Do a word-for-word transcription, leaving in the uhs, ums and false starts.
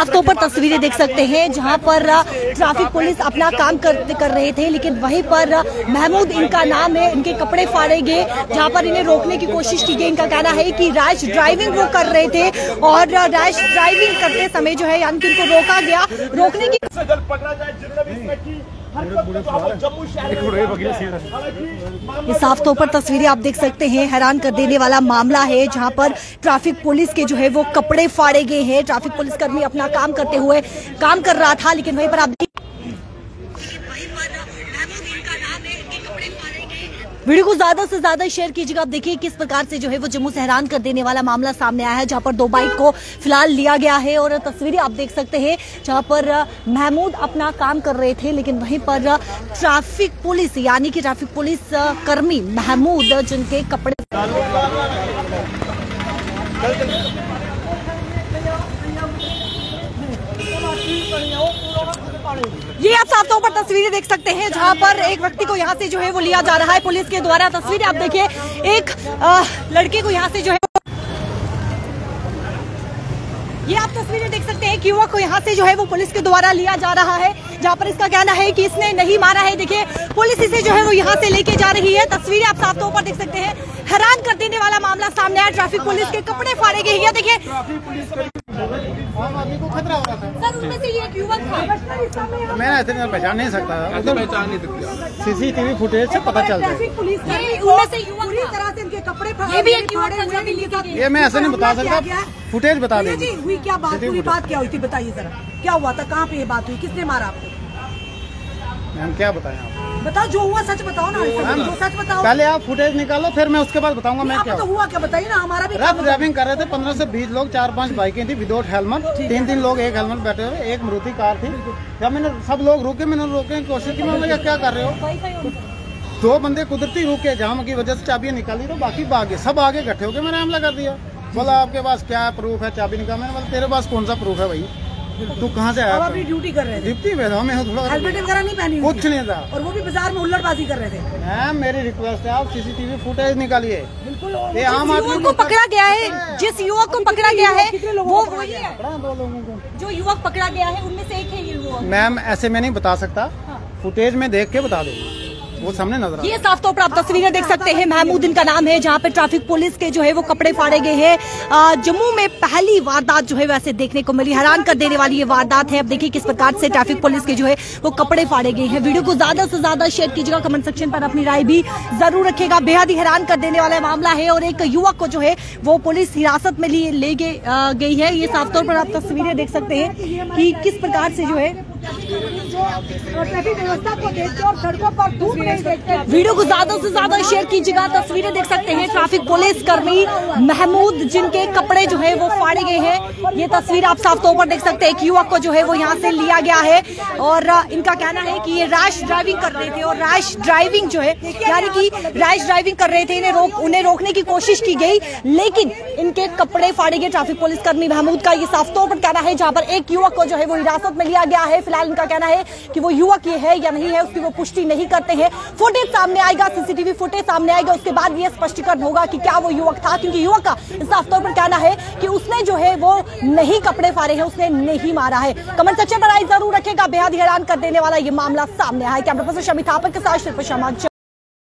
साफ तौर पर तस्वीरें देख सकते हैं जहां पर ट्रैफिक पुलिस अपना काम कर, कर रहे थे, लेकिन वहीं पर महमूद इनका नाम है, इनके कपड़े फाड़े गए, जहां पर इन्हें रोकने की कोशिश की गई। इनका कहना है कि रैश ड्राइविंग वो कर रहे थे और रैश ड्राइविंग करते समय जो है यानी कि इनको रोका गया। रोकने की ये साफ तौर पर तस्वीरें आप देख सकते हैं, हैरान कर देने वाला मामला है जहां पर ट्रैफिक पुलिस के जो है वो कपड़े फाड़े गए हैं। ट्रैफिक पुलिसकर्मी अपना काम करते हुए काम कर रहा था, लेकिन वहीं पर आप वीडियो को ज्यादा से ज्यादा शेयर कीजिएगा। आप देखिए किस प्रकार से जो है वो जम्मू से हैरान कर देने वाला मामला सामने आया है, जहां पर दो बाइक को फिलहाल लिया गया है और तस्वीरें आप देख सकते हैं जहां पर महमूद अपना काम कर रहे थे, लेकिन वहीं पर ट्रैफिक पुलिस यानी कि ट्रैफिक पुलिस कर्मी महमूद जिनके कपड़े ये आप साफ तौर पर तस्वीरें देख सकते हैं जहां पर एक व्यक्ति को यहां से जो है वो लिया जा रहा है पुलिस के द्वारा। तस्वीरें आप देखिए, एक आ, लड़के को यहां से जो है ये आप तस्वीरें देख सकते हैं कि युवक को यहाँ से जो है वो पुलिस के द्वारा लिया जा रहा है, जहाँ पर इसका कहना है कि इसने नहीं मारा है। देखिए पुलिस इसे जो है वो यहाँ से लेके जा रही है। तस्वीरें आप साफ तौर पर देख सकते हैं, हैरान कर देने वाला मामला सामने आया। ट्रैफिक पुलिस के कपड़े फाड़े गए हैं। देखिए सर, उनमें से ये एक युवक था, मैं ऐसे पहचान नहीं सकता, पहचान नहीं सकता, सीसीटीवी फुटेज से पता चल रहा है। पुलिस उनमें से युवक पूरी तरह से इनके कपड़े ये भी एक युवक, ये मैं ऐसे नहीं बता सकता, फुटेज बता दीजिए। हुई क्या बात, पूरी बात क्या हुई थी बताइए जरा, क्या हुआ था, कहाँ पे ये बात हुई, किसने मारा आपको? मैम क्या बताएं आप, बताओ जो हुआ सच बताओ ना, जो सच बताओ। पहले आप फुटेज निकालो, फिर मैं उसके बाद बताऊंगा मैं क्या तो हुआ क्या बताइए ना। हमारा भी रफ ड्राइविंग कर रहे थे, पंद्रह से बीस लोग, चार पांच बाइकें थी विदाउट हेलमेट, तीन तीन लोग एक हेलमेट बैठे हुए, एक मारुति कार थी। जब मैंने सब लोग रुके, मैंने रोकने की कोशिश की, मैंने क्या कर रहे हो, दो बंदे कुदरती रुके, जाम की वजह से चाबियां निकाली तो बाकी भागे, सब आगे इकट्ठे हो गए, मैंने हमला कर दिया। बोला आपके पास क्या प्रूफ है, चाबी निकाल। मैंने बोला तेरे पास कौन सा प्रूफ है भाई, तू कहाँ से आया? अपनी ड्यूटी कर रहे थे, ड्यूटी में था मैं, थोड़ा हेलमेट वगैरह नहीं पहनी, कुछ नहीं था, और वो भी बाजार में हुल्लड़बाजी कर रहे थे। मैम मेरी रिक्वेस्ट है आप सीसीटीवी फुटेज निकालिए। बिल्कुल, ये आम आदमी को पकड़ा गया है, जिस युवक को पकड़ा गया है वो वही है, दो लोगों को जो युवक पकड़ा गया है उनमें से एक है ये युवक। मैम ऐसे मैं नहीं बता सकता, फुटेज में देख के बता दो, वो सामने नजर। ये साफ तौर पर आप तस्वीरें देख सकते हैं, महमूद इनका नाम है, जहां पे ट्रैफिक पुलिस के जो है वो कपड़े फाड़े गए हैं। जम्मू में पहली वारदात जो है वैसे देखने को मिली, हैरान कर देने वाली ये वारदात है। अब देखिए किस प्रकार से ट्रैफिक पुलिस के जो है वो कपड़े फाड़े गए हैं। वीडियो को ज्यादा से ज्यादा शेयर कीजिएगा, कमेंट सेक्शन पर अपनी राय भी जरूर रखिएगा। बेहद ही हैरान कर देने वाला मामला है और एक युवक को जो है वो पुलिस हिरासत में लिए ले गई है। ये साफ तौर पर आप तस्वीरें देख सकते हैं कि किस प्रकार से जो है ट्रैफिक व्यवस्था को देखते और सड़कों पर धूप नहीं देखते। वीडियो को ज्यादा से ज्यादा शेयर कीजिएगा। तस्वीरें देख सकते हैं, ट्रैफिक पुलिस कर्मी महमूद जिनके कपड़े जो है वो फाड़े गए हैं। ये तस्वीर आप साफ तौर पर देख सकते हैं कि युवक को जो है वो यहाँ से लिया गया है और इनका कहना है कि ये रैश ड्राइविंग कर रहे थे और रैश ड्राइविंग जो है यानी कि रैश ड्राइविंग कर रहे थे, इन्हें रोक उन्हें रोकने की कोशिश की गई, लेकिन इनके कपड़े फाड़े गए। ट्रैफिक पुलिस कर्मी महमूद का ये साफ तौर पर कहना है, जहाँ पर एक युवक को जो है वो हिरासत में लिया गया है। फिलहाल इनका कहना है कि वो युवक ये है या नहीं है उसकी वो पुष्टि नहीं करते हैं। फुटेज सामने आएगा, सीसीटीवी फुटेज सामने आएगा, उसके बाद ये स्पष्टीकरण होगा कि क्या वो युवक था, क्योंकि युवक का साफ तौर पर कहना है कि उसने जो है वो नहीं कपड़े फाड़े हैं, उसने नहीं मारा है। कमेंट सेक्शन पर राय जरूर रखेगा। बेहद हैरान कर देने वाला ये मामला सामने आया है। कैमरा पर्सन शमी थापर के साथ शिल्पा शर्मा।